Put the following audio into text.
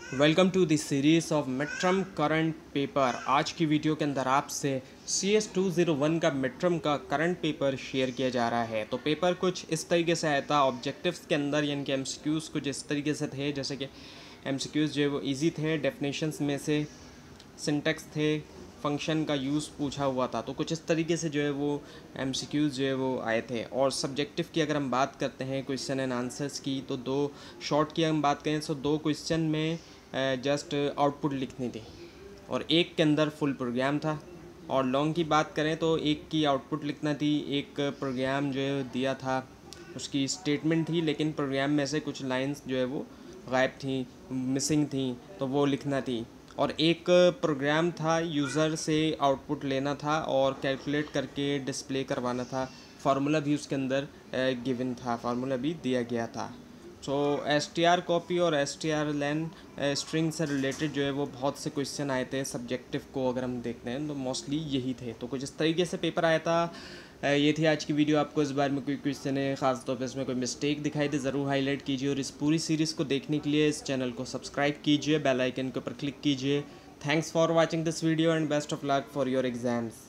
Welcome to the series of midterm current paper. आज की video के अंदर आपसे CS 201 का मिड-टर्म का करंट पेपर शेयर किया जा रहा है। तो पेपर कुछ इस तरीके से आया था। ऑब्जेक्टिव्स के अंदर यानी कि MCQs कुछ इस तरीके से थे, जैसे कि MCQs जो है वो ईजी थे। डेफिनेशंस में से सिंटेक्स थे, फंक्शन का यूज़ पूछा हुआ था। तो कुछ इस तरीके से जो है वो MCQs जो है वो आए थे। और सब्जेक्टिव की अगर हम बात करते हैं क्वेश्चन एंड आंसर्स की, तो दो शॉर्ट की हम बात करें तो दो क्वेश्चन में जस्ट आउटपुट लिखनी थी और एक के अंदर फुल प्रोग्राम था। और लॉन्ग की बात करें तो एक की आउटपुट लिखना थी, एक प्रोग्राम जो है दिया था, उसकी स्टेटमेंट थी, लेकिन प्रोग्राम में से कुछ लाइंस जो है वो गायब थी, मिसिंग थी, तो वो लिखना थी। और एक प्रोग्राम था, यूज़र से आउटपुट लेना था और कैलकुलेट करके डिस्प्ले करवाना था। फार्मूला भी उसके अंदर गिवन था, फार्मूला भी दिया गया था। सो STR कॉपी और STR लेन स्ट्रिंग से रिलेटेड जो है वो बहुत से क्वेश्चन आए थे। सब्जेक्टिव को अगर हम देखते हैं तो मोस्टली यही थे। तो कुछ इस तरीके से पेपर आया था। ये थी आज की वीडियो। आपको इस बारे में कोई क्वेश्चन है, ख़ास तौर पे इसमें कोई मिस्टेक दिखाई दे, ज़रूर हाईलाइट कीजिए। और इस पूरी सीरीज़ को देखने के लिए इस चैनल को सब्सक्राइब कीजिए, बेल आइकन के ऊपर क्लिक कीजिए। Thanks for watching this video and best of luck for your exams.